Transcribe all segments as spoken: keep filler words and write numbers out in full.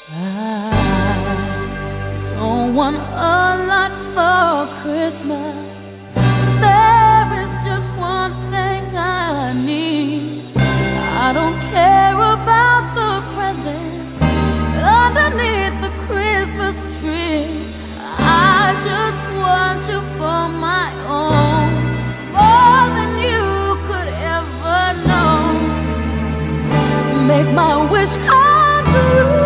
I don't want a lot for Christmas. There is just one thing I need. I don't care about the presents underneath the Christmas tree. I just want you for my own, more than you could ever know. Make my wish come true.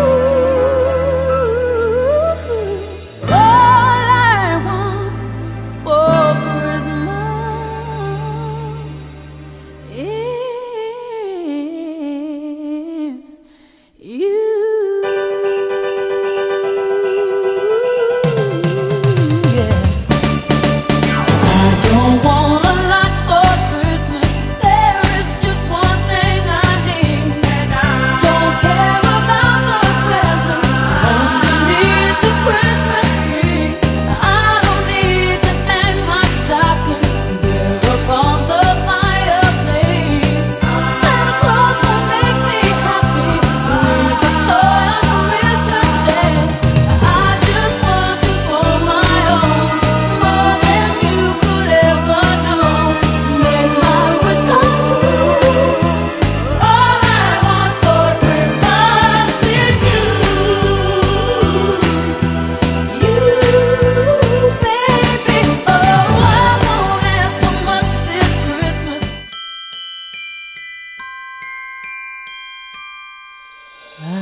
I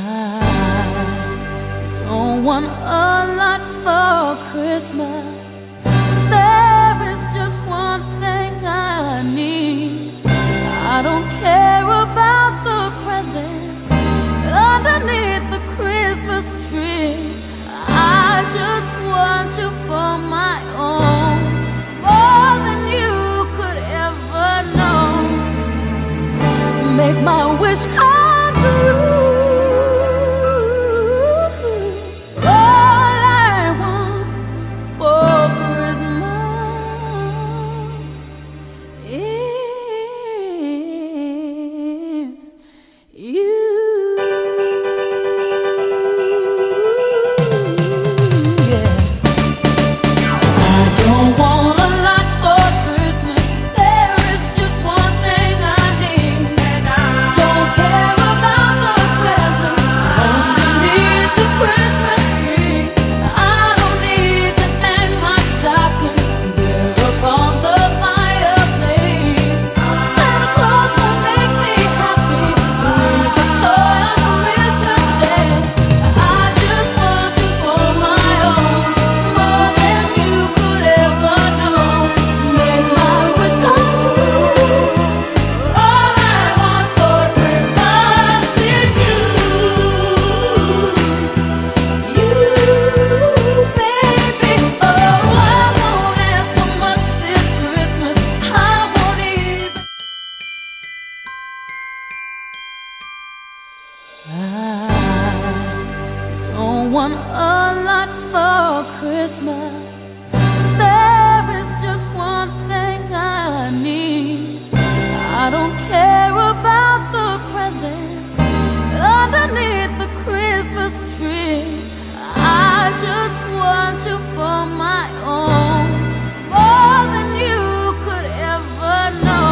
don't want a lot for Christmas. There is just one thing I need. I don't care about the presents underneath the Christmas tree. I just want you for my own, more than you could ever know. Make my wish come true. I don't want a lot for Christmas. There is just one thing I need. I don't care about the presents underneath the Christmas tree. I just want you for my own, more than you could ever know.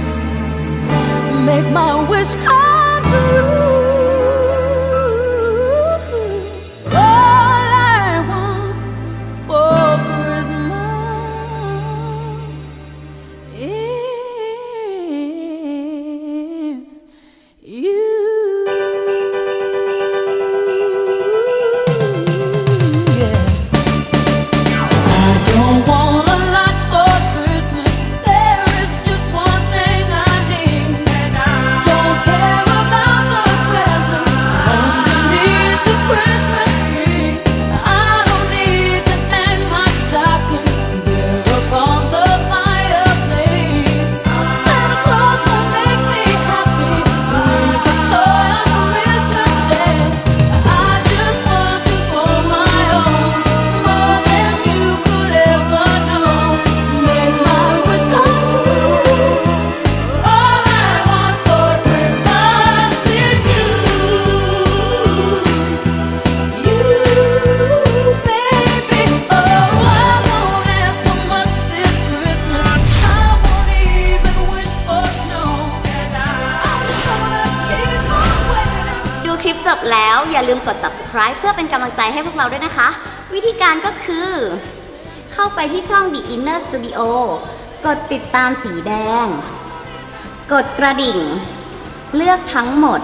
Make my wish come true. Care อย่าลืมกด ซับสไครบ์ เพื่อเป็นกำลังใจให้พวกเราด้วยนะคะวิธีการก็คือเข้าไปที่ช่อง The Inner Studio กดติดตามสีแดงกดกระดิ่งเลือกทั้งหมด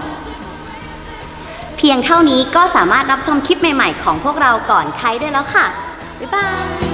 เพียงเท่านี้ก็สามารถรับชมคลิปใหม่ๆของพวกเราก่อนใครได้แล้วค่ะบ๊ายบาย